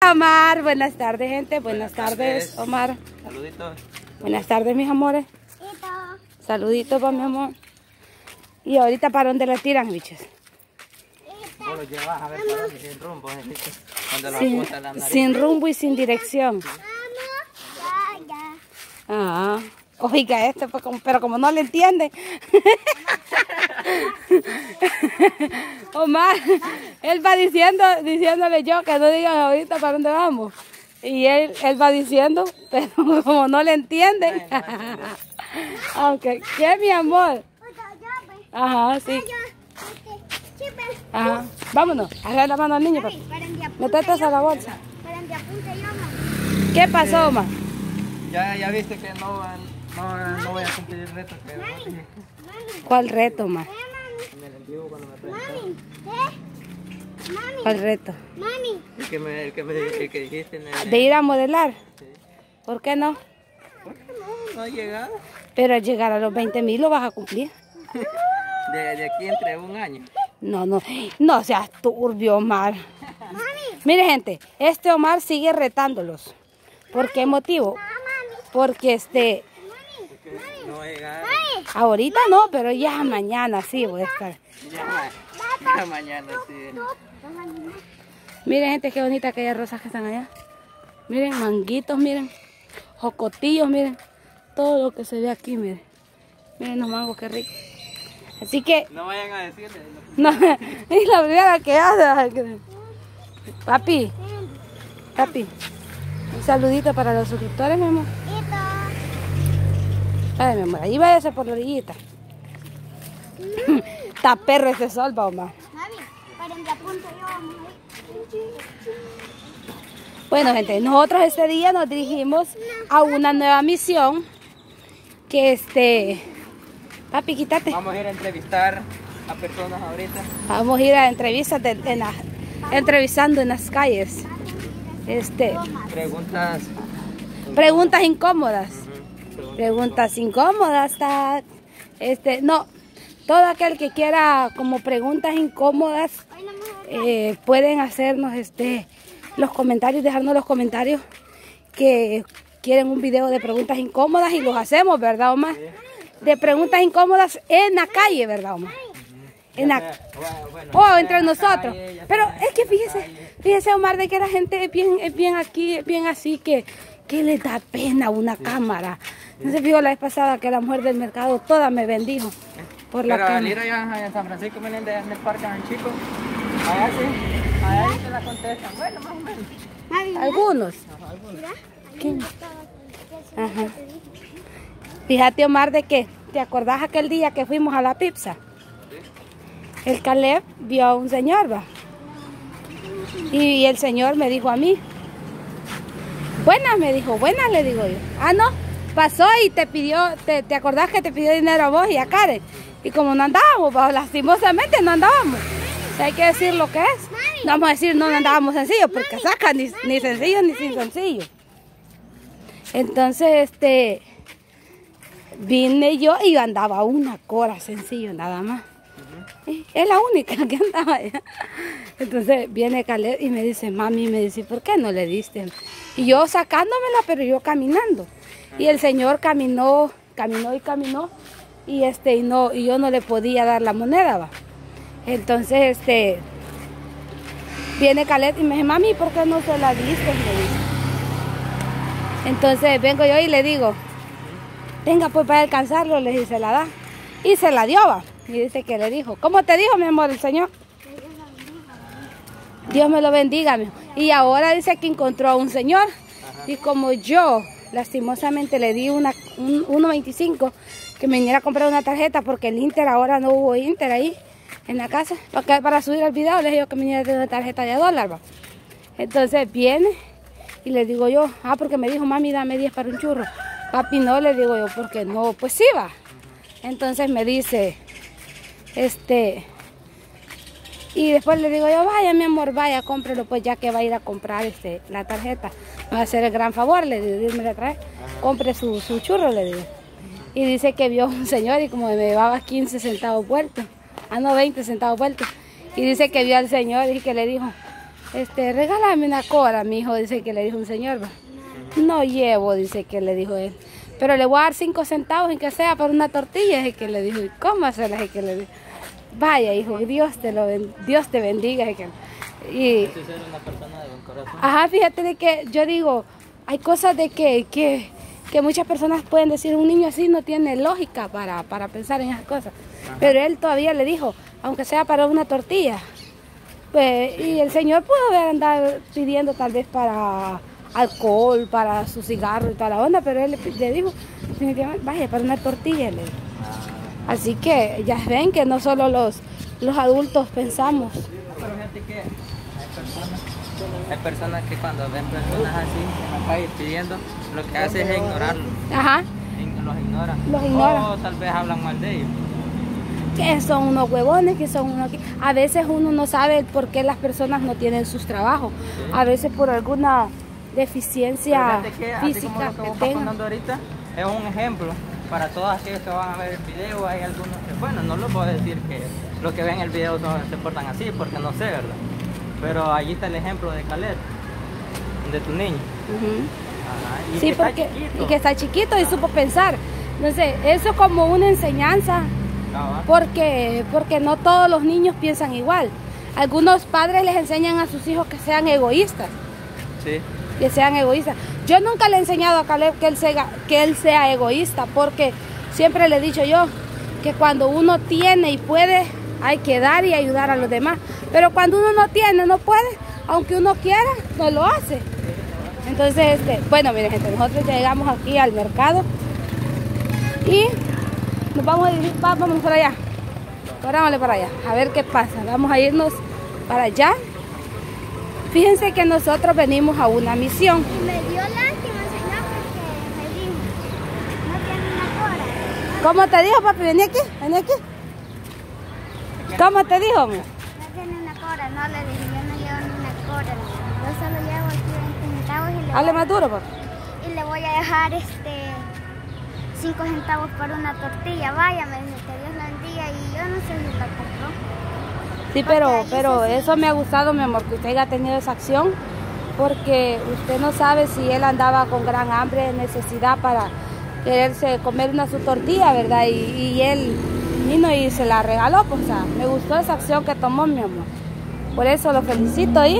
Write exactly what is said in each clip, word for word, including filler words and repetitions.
Omar, buenas tardes, gente. Buenas, buenas tardes, tardes, Omar. Saluditos. Buenas tardes, mis amores. Saluditos para mi amor. Y ahorita, ¿para dónde la tiran, bichos? Vos lo llevas a ver para dónde, sin rumbo, cuando la sin, apunta la nariz. Sin rumbo y sin dirección. Ah, oiga esto, pues, como, pero como no le entienden. Omar, él va diciendo, diciéndole yo que no digan ahorita para dónde vamos. Y él, él va diciendo, pero como no le entienden. Aunque, ¿qué, mi amor? Ajá, sí. Ajá. Vámonos, agarra la mano al niño. Métete a la bolsa. ¿Qué pasó, Omar? Ya, ya viste que no, no, no voy a cumplir el reto. Que mami, ¿cuál reto, Omar? Me lo envío cuando me presentaron. ¿Cuál reto? Mami. El que, me, el que, me, el que dijiste. En el... ¿De ir a modelar? Sí. ¿Por qué no? ¿Por qué no? No ha llegado. Pero al llegar a los veinte mil lo vas a cumplir. De, de aquí entre un año. No, no, no seas turbio, Omar. Mire, gente, este Omar sigue retándolos. ¿Por qué motivo? Porque este... No va a llegar. Ahorita no, pero ya mañana sí voy a estar. Ya, ya mañana sí. Miren, gente, qué bonita aquellas rosas que están allá. Miren, manguitos, miren. Jocotillos, miren. Todo lo que se ve aquí, miren. Miren los mangos, qué rico. Así que... No vayan a decirle. No, es la primera que hace. Papi, papi, un saludito para los suscriptores, mi amor. Ay, mi amor, ahí váyase por la orillita. Está perro este sol, va, Omar. Bueno, gente, nosotros este día nos dirigimos a una nueva misión. Que este... Papi, quítate. Vamos a ir a entrevistar a personas ahorita. Vamos a ir a entrevistas de, en la, entrevistando en las calles. Este, preguntas. Preguntas incómodas. Uh-huh. Preguntas incómodas. Ta, este, no, todo aquel que quiera como preguntas incómodas eh, pueden hacernos este los comentarios, dejarnos los comentarios que quieren un video de preguntas incómodas y los hacemos, ¿verdad, Omar? Sí. De preguntas incómodas en la calle, ¿verdad, Omar? Uh-huh. En la... bueno, bueno, oh, entre nosotros. Calle, pero es que fíjese, fíjese, Omar, de que la gente es bien, es bien aquí, es bien así, que, que le da pena una sí. cámara. No se fijó la vez pasada que la mujer del mercado toda me bendijo por la pero cámara. al ir allá en San Francisco, vienen de, en el parque San Chico, allá sí, allá sí se la contestan. Bueno, más o menos. Algunos. Ajá, algunos. ¿Quién? Ajá. Fíjate, Omar, de que te acordás aquel día que fuimos a la pizza. ¿Sí? El Caleb vio a un señor, va. Y el señor me dijo a mí. Buenas, me dijo, buenas, le digo yo. Ah, no, pasó y te pidió, te, te acordás que te pidió dinero a vos y a Karen. Y como no andábamos, va, lastimosamente no andábamos. O sea, hay que decir lo que es. No vamos a decir no andábamos sencillos, porque saca ni, ni sencillo ni sin sencillo. Entonces, este... vine yo y andaba una cora sencillo, nada más. Uh-huh. Es la única que andaba allá. Entonces viene Caleb y me dice, mami, me dice, ¿por qué no le diste? Y yo sacándomela, pero yo caminando. Uh-huh. Y el señor caminó, caminó y caminó. Y este, y no, y yo no le podía dar la moneda, va. Entonces, este, viene Caleb y me dice, mami, ¿por qué no se la diste? Me dice. Entonces vengo yo y le digo, venga pues para alcanzarlo, le dije, se la da. Y se la dio, va. Y dice que le dijo, ¿cómo te dijo, mi amor, el señor? Dios me lo bendiga, mi amor. Y ahora dice que encontró a un señor. Ajá. Y como yo, lastimosamente, le di una, un uno veinticinco, que me viniera a comprar una tarjeta, porque el Inter, ahora no hubo Inter ahí, en la casa. Para, para subir el video, le dije que me viniera de una tarjeta de dólar, va. Entonces viene y le digo yo, ah, porque me dijo, mami, dame diez para un churro. Papi, no, le digo yo, porque no, pues sí va. Entonces me dice, este, y después le digo yo, vaya mi amor, vaya, cómprelo, pues ya que va a ir a comprar este, la tarjeta. Me va a hacer el gran favor, le digo, irme a traer, compre su, su churro, le digo. Y dice que vio un señor y como me llevaba quince centavos vueltos, ah no, veinte centavos vueltos. Y dice que vio al señor y que le dijo, este, regálame una cora, mi hijo, dice que le dijo un señor, va. No llevo, dice que le dijo él. Pero le voy a dar cinco centavos en que sea para una tortilla, dice que le dijo. ¿Y cómo hacerla? Dice que le dijo. Vaya, hijo, Dios te lo ben- Dios te bendiga. Dice que, y, Eso es ser una persona de buen corazón. ajá, fíjate de que yo digo, hay cosas de que, que, que muchas personas pueden decir, un niño así no tiene lógica para, para pensar en esas cosas. Ajá. Pero él todavía le dijo, aunque sea para una tortilla. Pues, y el señor pudo haber andado pidiendo tal vez para alcohol, para su cigarro y toda la onda, pero él le, le dijo, definitivamente, vaya, para una tortilla. Le dijo. Ah. Así que ya ven que no solo los, los adultos pensamos. Pero fíjate que hay personas, hay personas que cuando ven personas así en la calle pidiendo, lo que hacen es ignorarlos. Ajá. Los ignoran. Los ignoran. O tal vez hablan mal de ellos. Que son unos huevones, que son unos... A veces uno no sabe por qué las personas no tienen sus trabajos. Sí. A veces por alguna deficiencia que, física que, que tengan. Ahorita es un ejemplo para todos aquellos que van a ver el video. Hay algunos que, bueno, no les puedo decir que los que ven el video son, se portan así, porque no sé, ¿verdad? Pero allí está el ejemplo de Caleb, de tu niño. Uh-huh. Ajá, y sí, que porque, está chiquito. Y que está chiquito y supo pensar. No sé, eso es como una enseñanza. Porque, porque no todos los niños piensan igual. Algunos padres les enseñan a sus hijos que sean egoístas. Sí. Que sean egoístas. Yo nunca le he enseñado a Caleb que él sea, que él sea egoísta, porque siempre le he dicho yo que cuando uno tiene y puede, hay que dar y ayudar a los demás. Pero cuando uno no tiene, no puede, aunque uno quiera, no lo hace. Entonces, este, bueno, miren gente, nosotros llegamos aquí al mercado y nos vamos a dirigir, vamos para allá, corrámosle para allá, a ver qué pasa. Vamos a irnos para allá. Fíjense que nosotros venimos a una misión. Y me dio lástima, señor, porque me dijo, no tiene una cora. ¿Cómo te dijo, papi? Vení aquí, vení aquí. ¿Cómo te dijo, mi? No tiene una cora, no le dije, yo no llevo ni una cora. Yo solo llevo aquí veinte centavos y le, Hable voy, más duro, papi. y le voy a dejar este cinco centavos por una tortilla. Vaya, me dice que Dios la bendiga, y yo no sé si la compró. Sí, pero, pero eso me ha gustado, mi amor, que usted haya tenido esa acción, porque usted no sabe si él andaba con gran hambre, necesidad para quererse comer una su tortilla, ¿verdad? Y, y él vino y se la regaló, pues, o sea, me gustó esa acción que tomó, mi amor. Por eso lo felicito y...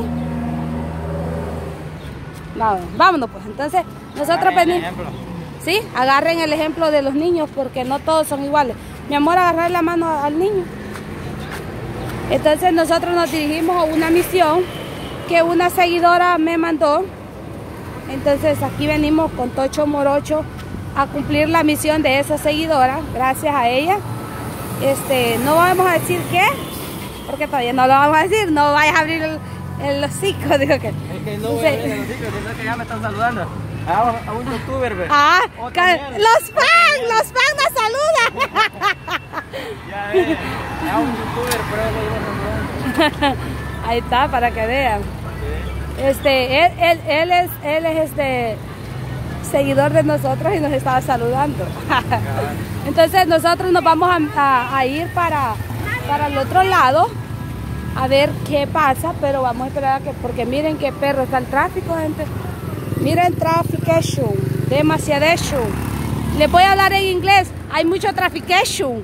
No, vámonos, pues. Entonces, nosotros venimos... Sí, agarren el ejemplo de los niños, porque no todos son iguales. Mi amor, agarrar la mano al niño. Entonces nosotros nos dirigimos a una misión que una seguidora me mandó. Entonces aquí venimos con Tocho Morocho a cumplir la misión de esa seguidora, gracias a ella. Este, no vamos a decir qué, porque todavía no lo vamos a decir, no vayas a abrir el, el hocico, digo que. Es que no voy a abrir el hocico, sino que ya me están saludando. A, a un youtuber, ¿ve? Ah, los fans, los fans nos saludan. Ya ves, a un youtuber, pero él lo iba a ahí está, para que vean. Sí. Este, él, él, él es, él es este seguidor de nosotros y nos estaba saludando. Entonces nosotros nos vamos a, a, a ir para, para el otro lado a ver qué pasa, pero vamos a esperar a que, porque miren qué perro está el tráfico, gente. Miren, traffication, demasiadation. Les voy a hablar en inglés, hay mucho traffication.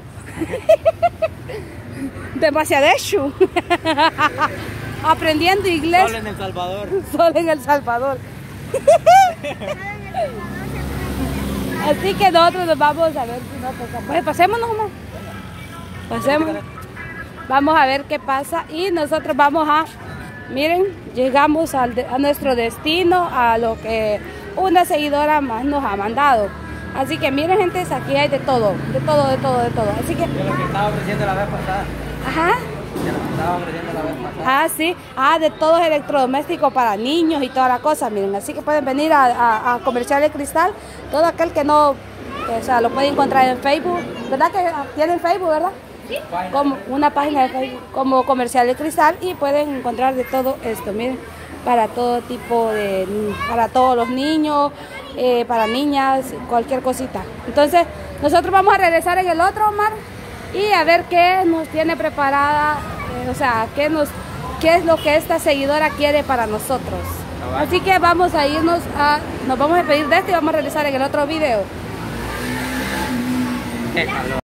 Demasiadation. Aprendiendo inglés. Solo en El Salvador. Solo en El Salvador. Así que nosotros nos vamos a ver si no pasa. Pues pasémonos, ¿no? Pasémonos. Vamos a ver qué pasa y nosotros vamos a... Miren, llegamos al de, a nuestro destino, a lo que una seguidora más nos ha mandado. Así que miren, gente, aquí hay de todo, de todo, de todo, de todo. Así que... De lo que estaba ofreciendo la vez pasada. Ajá. De lo que estaba ofreciendo la vez pasada. Ah, sí. Ah, de todos electrodomésticos para niños y toda la cosa, miren. Así que pueden venir a, a, a Comercial de Cristal. Todo aquel que no, o sea, lo puede encontrar en Facebook. ¿Verdad que tienen Facebook, verdad? Sí. Como una página de Facebook como Comercial de Cristal y pueden encontrar de todo esto, miren, para todo tipo de, para todos los niños, eh, para niñas, cualquier cosita. Entonces, nosotros vamos a regresar en el otro, Omar, y a ver qué nos tiene preparada, eh, o sea, qué nos, qué es lo que esta seguidora quiere para nosotros. Cabal. Así que vamos a irnos a, nos vamos a despedir de este y vamos a realizar en el otro video. Qué calor.